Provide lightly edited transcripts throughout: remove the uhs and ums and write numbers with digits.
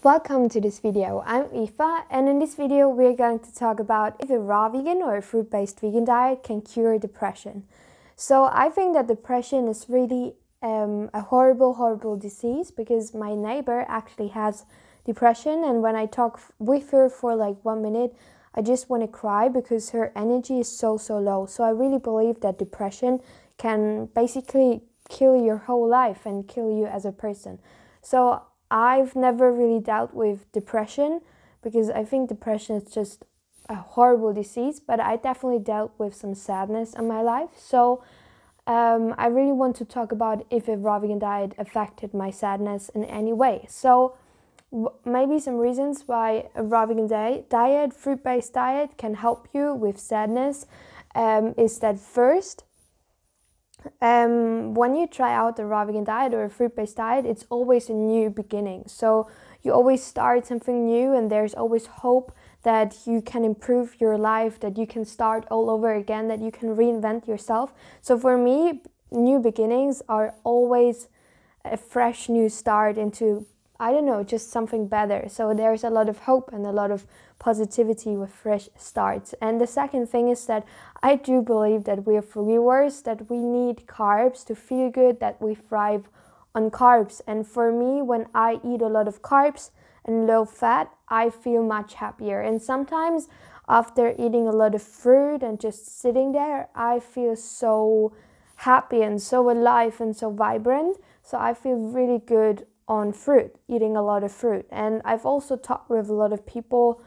Welcome to this video. I'm Aoife, and in this video we're going to talk about if a raw vegan or a fruit-based vegan diet can cure depression. So I think that depression is really a horrible disease, because my neighbor actually has depression, and when I talk with her for like 1 minute, I just want to cry because her energy is so low. So I really believe that depression can basically kill your whole life and kill you as a person. So I've never really dealt with depression because I think depression is just a horrible disease, but I definitely dealt with some sadness in my life. So I really want to talk about if a raw vegan diet affected my sadness in any way. So maybe some reasons why a raw vegan diet, fruit-based diet can help you with sadness is that first, when you try out a raw vegan diet or a fruit-based diet, it's always a new beginning. So you always start something new, and there's always hope that you can improve your life, that you can start all over again, that you can reinvent yourself. So for me, new beginnings are always a fresh new start into, I don't know, just something better. So there's a lot of hope and a lot of positivity with fresh starts. And the second thing is that I do believe that we are frugivores, that we need carbs to feel good, that we thrive on carbs. And for me, when I eat a lot of carbs and low fat, I feel much happier. And sometimes after eating a lot of fruit and just sitting there, I feel so happy and so alive and so vibrant. So I feel really good on fruit, eating a lot of fruit. And I've also talked with a lot of people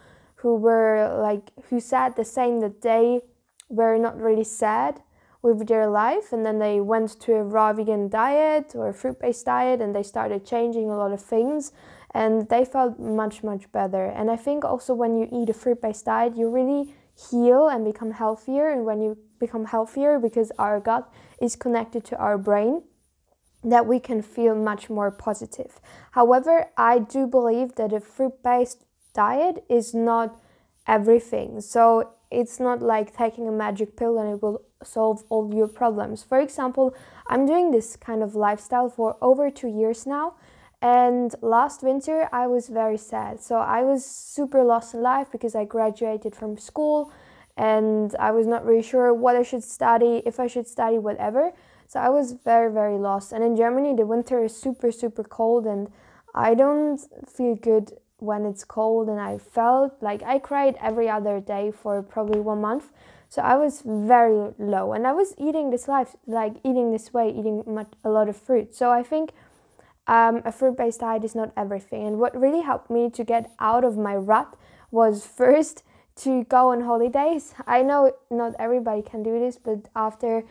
who said the same, that they were not really sad with their life, and then they went to a raw vegan diet or a fruit-based diet and they started changing a lot of things and they felt much better. And I think also when you eat a fruit-based diet, you really heal and become healthier. And when you become healthier, because our gut is connected to our brain, that we can feel much more positive. However, I do believe that a fruit-based diet is not everything. So it's not like taking a magic pill and it will solve all your problems. For example, I'm doing this kind of lifestyle for over 2 years now. And last winter I was very sad. So I was super lost in life because I graduated from school and I was not really sure what I should study, if I should study, whatever. So I was very lost. And in Germany, the winter is super cold, and I don't feel good when it's cold. And I felt like I cried every other day for probably 1 month. So I was very low, and I was eating this life, like eating this way, eating a lot of fruit. So I think a fruit-based diet is not everything. And what really helped me to get out of my rut was first to go on holidays. I know not everybody can do this, but after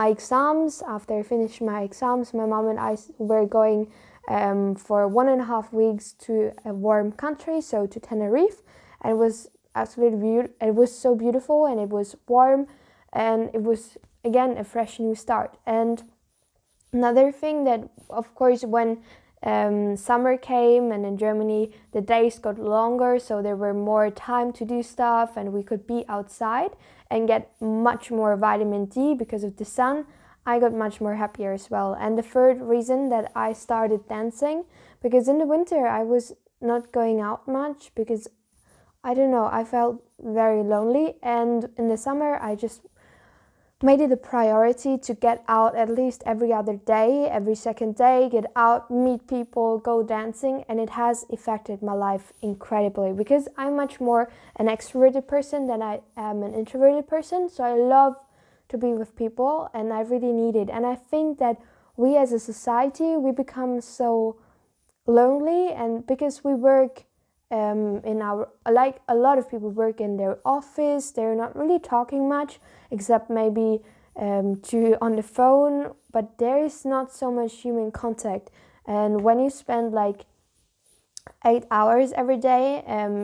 I finished my exams, my mom and I were going for 1.5 weeks to a warm country, so to Tenerife, and it was absolutely beautiful. It was so beautiful, and it was warm, and it was again a fresh new start. And another thing that, of course, when summer came and in Germany the days got longer, so there were more time to do stuff and we could be outside and get much more vitamin D because of the sun, I got much more happier as well. And the third reason that I started dancing, because in the winter I was not going out much because, I don't know, I felt very lonely, and in the summer I just made it a priority to get out at least every other day, every second day, get out, meet people, go dancing, and it has affected my life incredibly because I'm much more an extroverted person than I am an introverted person. So I love to be with people, and I really need it. And I think that we as a society, we become so lonely, and because we work like a lot of people work in their office, they're not really talking much except maybe on the phone, but there is not so much human contact. And when you spend like 8 hours every day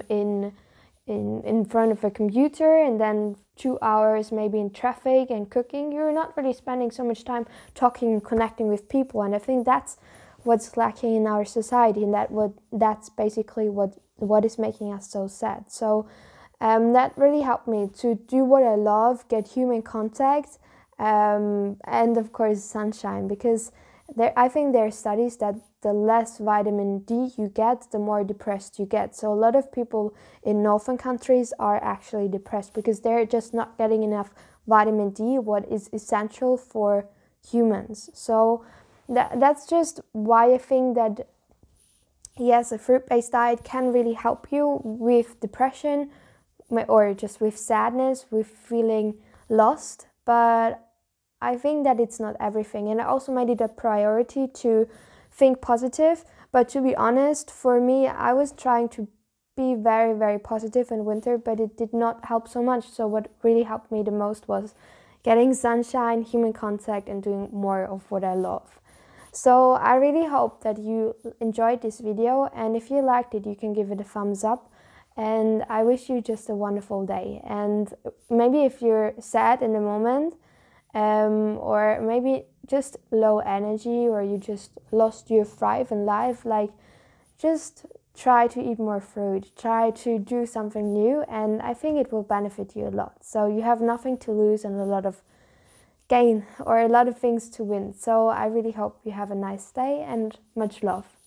in front of a computer and then 2 hours maybe in traffic and cooking, you're not really spending so much time talking and connecting with people. And I think that's what's lacking in our society, and that's basically what is making us so sad. So that really helped me to do what I love, get human contact, and of course sunshine, because I think there are studies that the less vitamin D you get, the more depressed you get. So a lot of people in northern countries are actually depressed because they're just not getting enough vitamin D, what is essential for humans. So that's just why I think that, yes, a fruit-based diet can really help you with depression or just with sadness, with feeling lost. But I think that it's not everything. And I also made it a priority to think positive. But to be honest, for me, I was trying to be very, very positive in winter, but it did not help so much. So what really helped me the most was getting sunshine, human contact, and doing more of what I love. So I really hope that you enjoyed this video, and if you liked it, you can give it a thumbs up. And I wish you just a wonderful day. And maybe if you're sad in the moment, or maybe just low energy, or you just lost your drive in life, like, just try to eat more fruit, try to do something new, and I think it will benefit you a lot. So you have nothing to lose and a lot of gain, or a lot of things to win. So I really hope you have a nice day, and much love.